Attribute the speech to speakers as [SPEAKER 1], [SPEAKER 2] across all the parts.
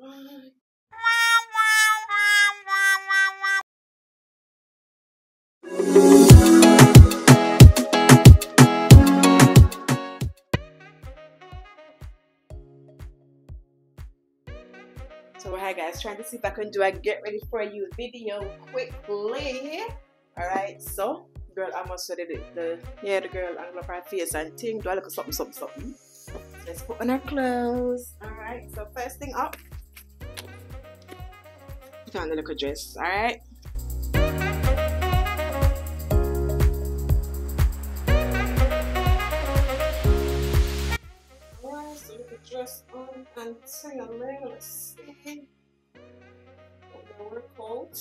[SPEAKER 1] So hi guys, trying to see if I can do a get ready for you video quickly. Alright, so girl almost ready the girl angle up her face and thing. Do I look at something? Let's put on her clothes. Alright, so first thing up, put on the little dress, alright? Alright, so look at dress on and sing a little, let's see. The work coat.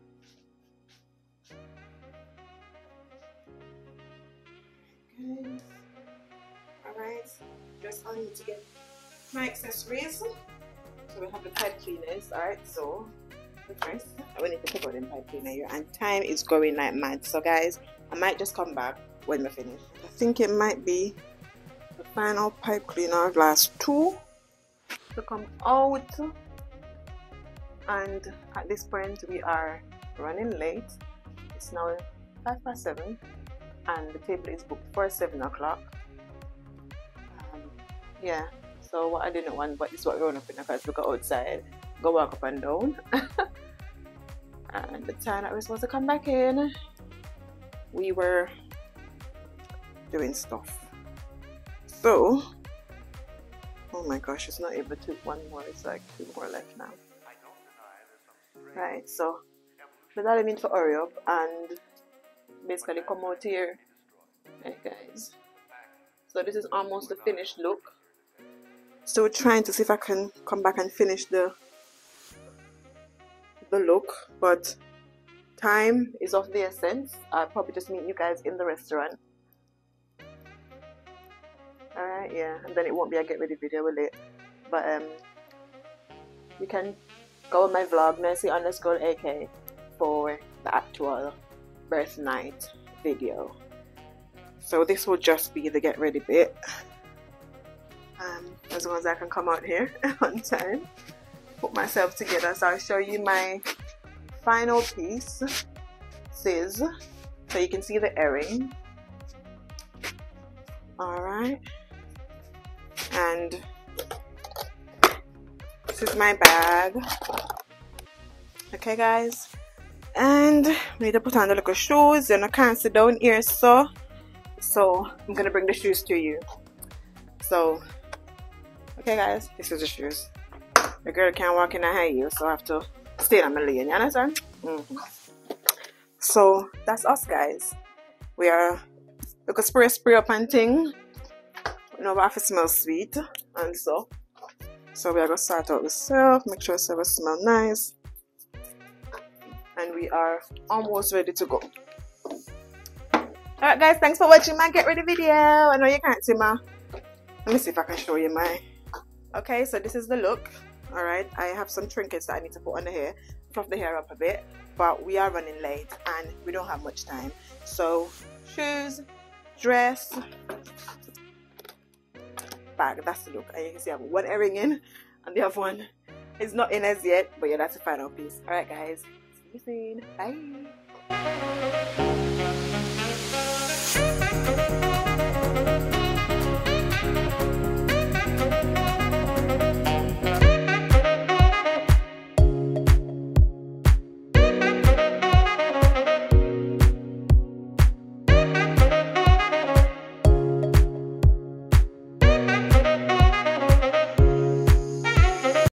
[SPEAKER 1] Okay. Alright, just I need to get my accessories. So we have the pipe cleaners, alright, so the first we need to take out the pipe cleaner here, and time is going like mad. So guys, I might just come back when we finish. I think it might be the final pipe cleaner glass 2 to come out, and at this point we are running late. It's now 7:05 and the table is booked for 7 o'clock. Yeah, so what I didn't want, but this is what we're going up in because we go outside, go walk up and down. And the time that we're supposed to come back in, we were doing stuff. So, oh my gosh, it's not able to one more, it's like 2 more left now. Right, so but that I mean to hurry up and basically come out here. Hey guys, so this is almost the finished look. So trying to see if I can come back and finish the look, but time is of the essence. I'll probably just meet you guys in the restaurant. Alright, yeah, and then it won't be a get ready video with it, but you can go on my vlog Mercy_AK for the actual birth night video. So this will just be the get ready bit, as long as I can come out here on time, put myself together. So I'll show you my final piece, sis, so you can see the earring. Alright, and this is my bag. Okay guys, and we need to put on the little shoes, and I can't sit down here, so I'm gonna bring the shoes to you. So okay guys, this is the shoes. The girl can't walk in a high heel, so I have to stay on my lane, you understand? So that's us guys. We are look at spray up and thing. You know, we have to smell sweet, and so we are gonna start out with self, make sure it smell nice, and we are almost ready to go. Alright guys, thanks for watching my get ready video. I know you can't see my, let me see if I can show you my, okay, so this is the look. Alright, I have some trinkets that I need to put on the hair, fluff the hair up a bit, but we are running late and we don't have much time. So shoes, dress, bag, that's the look. And you can see I have one earring in and the other one is not in as yet, but yeah, that's the final piece. Alright guys, see you soon, bye.